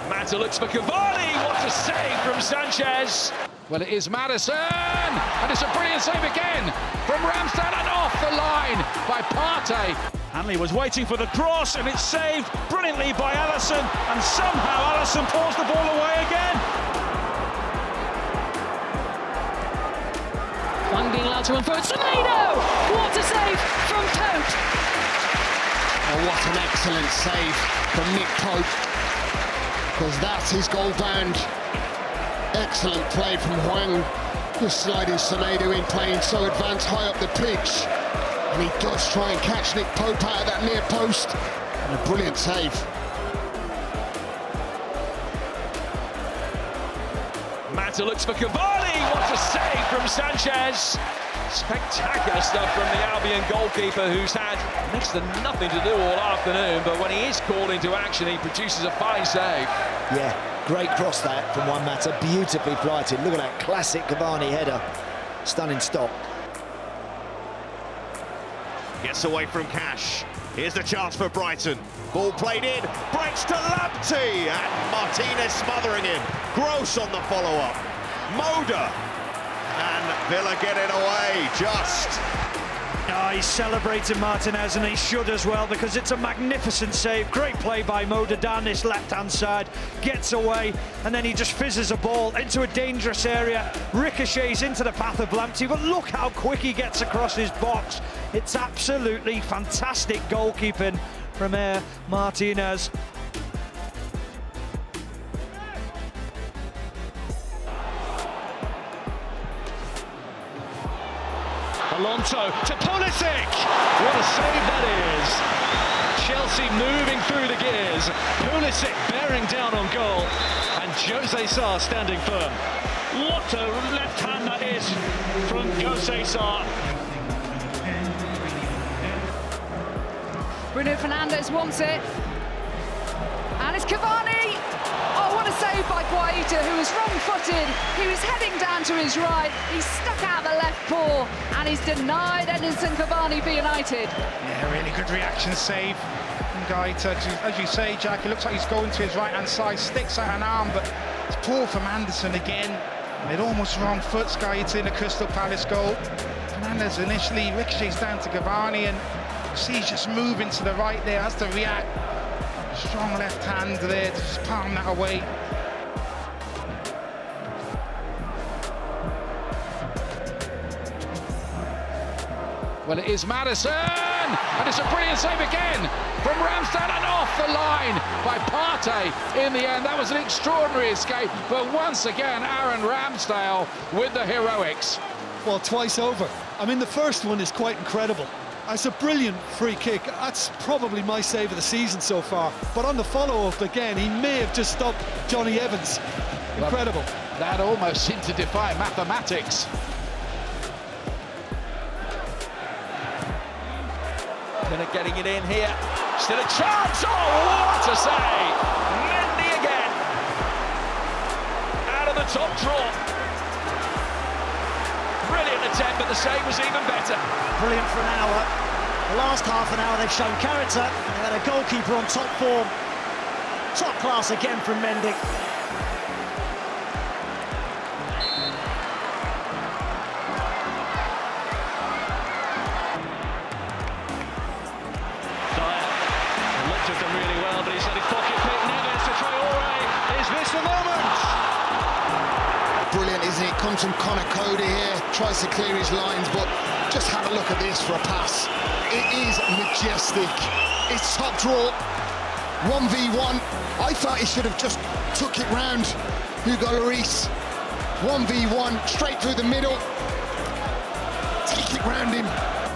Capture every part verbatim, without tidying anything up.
Mata looks for Cavani. What a save from Sanchez. Well, it is Maddison, and it's a brilliant save again from Ramsdale and off the line by Partey. Hanley was waiting for the cross, and it's saved brilliantly by Alisson, and somehow Alisson pulls the ball away again. One being allowed to unfold. Semedo! What a save from Pope! Oh, what an excellent save from Nick Pope, because that's his goal bound. Excellent play from Hwang, just sliding Semedo in, playing so advanced high up the pitch. And he does try and catch Nick Pope out of that near post. And a brilliant save. Mata looks for Cavani. What a save from Sanchez. Spectacular stuff from the Albion goalkeeper, who's had next to nothing to do all afternoon, but when he is called into action, he produces a fine save. Yeah, great cross that from Juan Mata, beautifully flighted. Look at that classic Cavani header. Stunning stop. Gets away from Cash. Here's the chance for Brighton. Ball played in, breaks to Lamptey, and Martinez smothering him. Gross on the follow-up. Moda. And Villa get it away, just. Oh, he's celebrating Martinez, and he should as well, because it's a magnificent save. Great play by Moda down this left-hand side, gets away, and then he just fizzes a ball into a dangerous area, ricochets into the path of Lamptey, but look how quick he gets across his box. It's absolutely fantastic goalkeeping from Aaron Martinez. Alonso to Pulisic. What a save that is. Chelsea moving through the gears. Pulisic bearing down on goal. And Jose Sarr standing firm. What a left hand that is from Jose Sarr. Bruno Fernandes wants it. And it's Cavani. Oh, what a save by Guaita, who was wrong-footed. He was heading down to his right. He stuck out the left paw, and he's denied Ederson Cavani for United. Yeah, really good reaction save from Guaita. As you say, Jack, it looks like he's going to his right-hand side, sticks out an arm, but it's poor from Anderson again. And it almost wrong foots Guaita in the Crystal Palace goal. Fernandes initially ricochets down to Cavani, and you see he's just moving to the right there, has to react. Strong left hand there to just palm that away. Well, it is Maddison, and it's a brilliant save again from Ramsdale and off the line by Partey in the end. That was an extraordinary escape, but once again, Aaron Ramsdale with the heroics. Well, twice over. I mean, the first one is quite incredible. It's a brilliant free kick. That's probably my save of the season so far. But on the follow-up again, he may have just stopped Johnny Evans. Incredible. Well, that almost seemed to defy mathematics. Minute getting it in here. Still a chance. Oh, what a save! Mendy again. Out of the top draw. Brilliant attempt, but the save was even better. Brilliant for an hour. The last half an hour they've shown character, and they've had a goalkeeper on top form. Top class again from Mendy. Looked at them really well, but he's had his pocket pick. Neves to Traore. Is this the moment? Brilliant, isn't it? Comes from Connor Cody here, tries to clear his lines, but just have a look at this for a pass. It is majestic. It's top draw, one v one. I thought he should have just took it round Hugo Lloris. one v one, straight through the middle. Take it round him.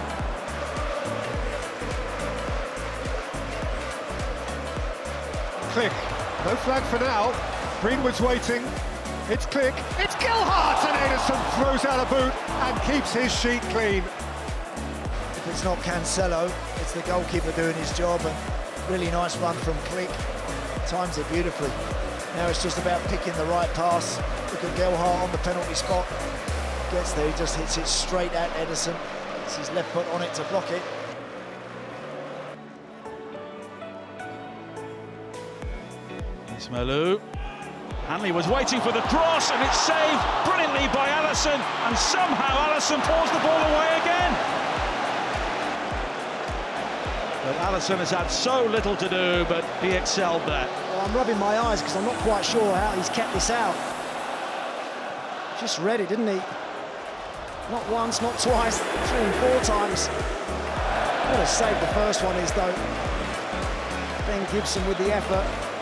Click. No flag for now. Greenwood's waiting. It's Click. It's Gilhart, and Ederson throws out a boot and keeps his sheet clean. If it's not Cancelo, it's the goalkeeper doing his job, and really nice run from Click. Times it beautifully. Now it's just about picking the right pass. Look at Gilhart on the penalty spot. Gets there, he just hits it straight at Ederson. It's his left foot on it to block it. It's Melu. Hanley was waiting for the cross, and it's saved brilliantly by Alisson, and somehow Alisson pours the ball away again. But Alisson has had so little to do, but he excelled there. Well, I'm rubbing my eyes because I'm not quite sure how he's kept this out. Just read it, didn't he? Not once, not twice, three and four times. What a save the first one is, though. Ben Gibson with the effort.